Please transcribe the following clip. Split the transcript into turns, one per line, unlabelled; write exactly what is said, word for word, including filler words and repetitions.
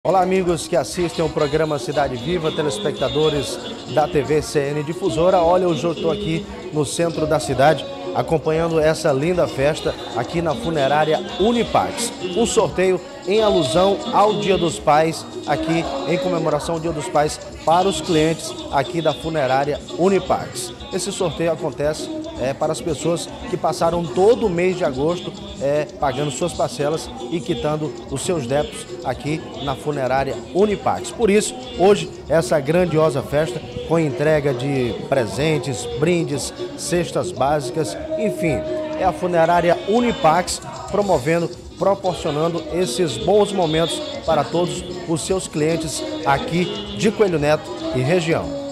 Olá, amigos que assistem ao programa Cidade Viva, telespectadores da T V C N Difusora. Olha, hoje eu estou aqui no centro da cidade, acompanhando essa linda festa aqui na funerária Unipax. Um sorteio em alusão ao Dia dos Pais, aqui em comemoração ao Dia dos Pais para os clientes aqui da funerária Unipax. Esse sorteio acontece é, para as pessoas que passaram todo o mês de agosto é, pagando suas parcelas e quitando os seus débitos aqui na funerária Unipax. Por isso, hoje, essa grandiosa festa com entrega de presentes, brindes, cestas básicas, enfim, é a funerária Unipax promovendo, proporcionando esses bons momentos para todos os seus clientes aqui de Coelho Neto e região.